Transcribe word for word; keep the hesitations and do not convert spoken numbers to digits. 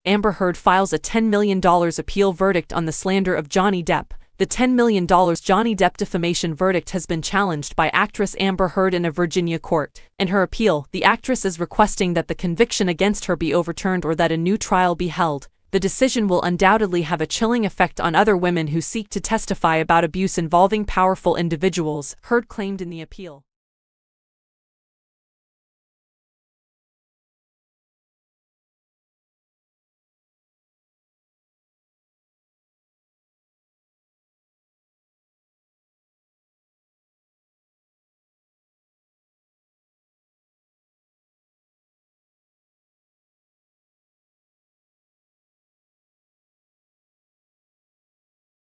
Amber Heard files a ten million dollar appeal verdict on the slander of Johnny Depp. The ten million dollar Johnny Depp defamation verdict has been challenged by actress Amber Heard in a Virginia court. In her appeal, the actress is requesting that the conviction against her be overturned or that a new trial be held. The decision will undoubtedly have a chilling effect on other women who seek to testify about abuse involving powerful individuals, Heard claimed in the appeal.